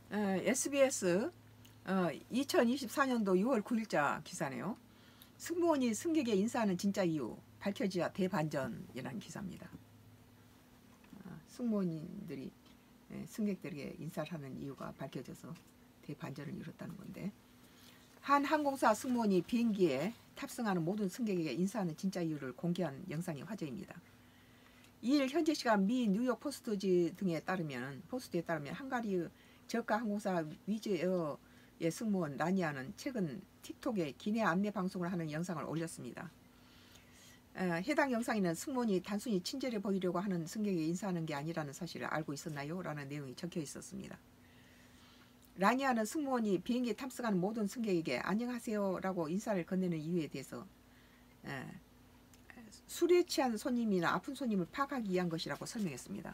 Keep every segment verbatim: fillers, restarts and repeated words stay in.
어, 에스비에스 어, 이천이십사 년도 유월 구일자 기사네요. 승무원이 승객에 인사하는 진짜 이유 밝혀지자 대반전이라는 기사입니다. 어, 승무원들이 승객들에게 인사를 하는 이유가 밝혀져서 대반전을 이뤘다는 건데, 한 항공사 승무원이 비행기에 탑승하는 모든 승객에게 인사하는 진짜 이유를 공개한 영상이 화제입니다. 이일 현지 시간 미 뉴욕 포스트지 등에 따르면 포스트에 따르면 헝가리 저가 항공사 위즈에어의 승무원 라니아는 최근 틱톡에 기내 안내 방송을 하는 영상을 올렸습니다. 어, 해당 영상에는 승무원이 단순히 친절해 보이려고 하는 승객에게 인사하는 게 아니라는 사실을 알고 있었나요? 라는 내용이 적혀 있었습니다. 라니아는 승무원이 비행기에 탑승하는 모든 승객에게 안녕하세요 라고 인사를 건네는 이유에 대해서 에, 술에 취한 손님이나 아픈 손님을 파악하기 위한 것이라고 설명했습니다.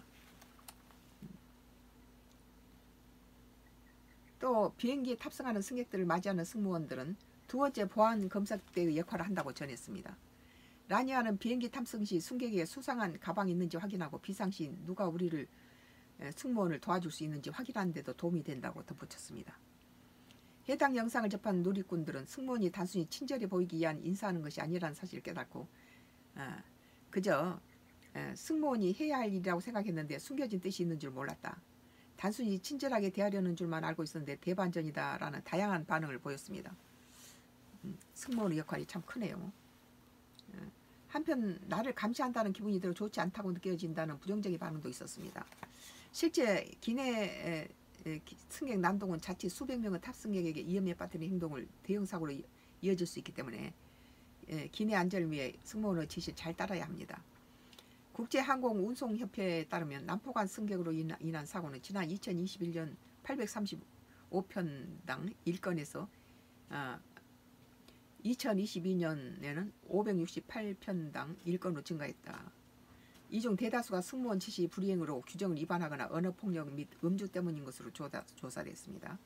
또 비행기에 탑승하는 승객들을 맞이하는 승무원들은 두 번째 보안 검색대의 역할을 한다고 전했습니다. 라니아는 비행기 탑승 시 승객에게 수상한 가방이 있는지 확인하고 비상시 누가 우리를 승무원을 도와줄 수 있는지 확인하는 데도 도움이 된다고 덧붙였습니다. 해당 영상을 접한 누리꾼들은 승무원이 단순히 친절해 보이기 위한 인사하는 것이 아니라는 사실을 깨닫고 어, 그저 어, 승무원이 해야 할 일이라고 생각했는데 숨겨진 뜻이 있는 줄 몰랐다. 단순히 친절하게 대하려는 줄만 알고 있었는데 대반전이다 라는 다양한 반응을 보였습니다. 음, 승무원의 역할이 참 크네요. 어, 한편 나를 감시한다는 기분이 들어 좋지 않다고 느껴진다는 부정적인 반응도 있었습니다. 실제 기내 승객 난동은 자칫 수백 명의 탑승객에게 위험에 빠뜨리는 행동을 대형 사고로 이어질 수 있기 때문에 기내 안전을 위해 승무원의 지시를 잘 따라야 합니다. 국제항공운송협회에 따르면 난폭한 승객으로 인한 사고는 지난 이천이십일 년 팔백삼십오 편당 일 건에서 어, 이천이십이 년에는 오백육십팔 편당 일 건으로 증가했다. 이 중 대다수가 승무원 지시 불이행으로 규정을 위반하거나 언어폭력 및 음주 때문인 것으로 조사, 조사됐습니다.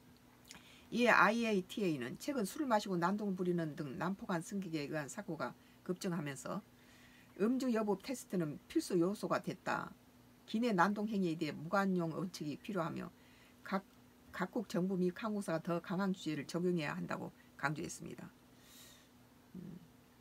이에 아이에이티에이는 최근 술을 마시고 난동을 부리는 등 난폭한 승객에 의한 사고가 급증하면서 음주 여부 테스트는 필수 요소가 됐다. 기내 난동 행위에 대해 무관용 원칙이 필요하며 각, 각국 정부 및 항공사가 더 강한 규제를 적용해야 한다고 강조했습니다. 음.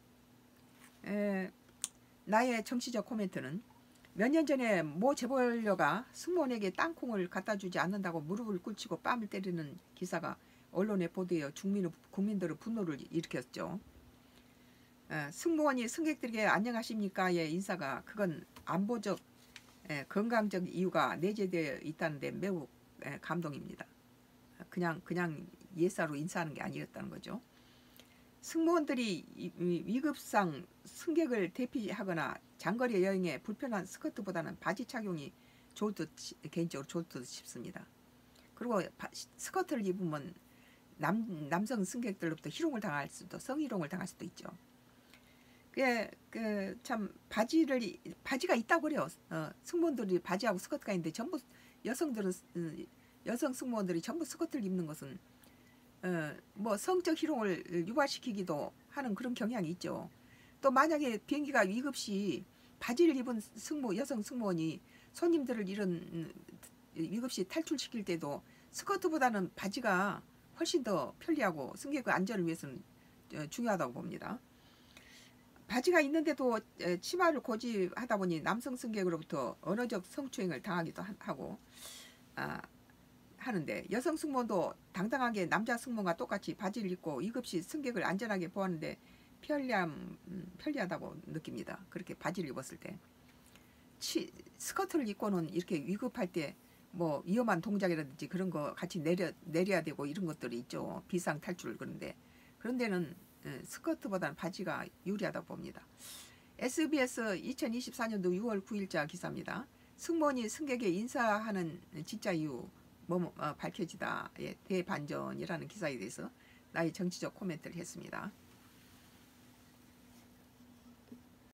에, 나의 정치적 코멘트는 몇 년 전에 모 재벌녀가 승무원에게 땅콩을 갖다 주지 않는다고 무릎을 꿇치고 뺨을 때리는 기사가 언론에 보도되어 국민의, 국민들의 분노를 일으켰죠. 에, 승무원이 승객들에게 안녕하십니까의 인사가 그건 안보적 에, 건강적 이유가 내재되어 있다는 데 매우 에, 감동입니다. 그냥 그냥 예사로 인사하는 게 아니었다는 거죠. 승무원들이 위급상 승객을 대피하거나 장거리 여행에 불편한 스커트보다는 바지 착용이 좋을 듯 개인적으로 좋을 듯 싶습니다. 그리고 바, 스커트를 입으면 남, 남성 승객들로부터 희롱을 당할 수도 성희롱을 당할 수도 있죠. 그게 그 참 바지를 바지가 있다고 그래요. 어, 승무원들이 바지하고 스커트가 있는데 전부 여성들은 여성 승무원들이 전부 스커트를 입는 것은 어, 뭐 성적 희롱을 유발시키기도 하는 그런 경향이 있죠. 또 만약에 비행기가 위급시 바지를 입은 승무 여성 승무원이 손님들을 이런 위급시 탈출시킬 때도 스커트보다는 바지가 훨씬 더 편리하고 승객의 안전을 위해서는 중요하다고 봅니다. 바지가 있는데도 치마를 고집하다 보니 남성 승객으로부터 언어적 성추행을 당하기도 하고 아, 하는데 여성 승무원도 당당하게 남자 승무원과 똑같이 바지를 입고 위급시 승객을 안전하게 보호하는데 편리함, 편리하다고 느낍니다. 그렇게 바지를 입었을 때. 치, 스커트를 입고는 이렇게 위급할 때 뭐 위험한 동작이라든지 그런 거 같이 내려, 내려야 되고 이런 것들이 있죠. 비상 탈출 그런데. 그런 데는 스커트보다는 바지가 유리하다고 봅니다. 에스비에스 이천이십사 년도 유월 구일자 기사입니다. 승무원이 승객에 인사하는 진짜 이유 뭐 어, 밝혀지다 예, 대반전이라는 기사에 대해서 나의 정치적 코멘트를 했습니다.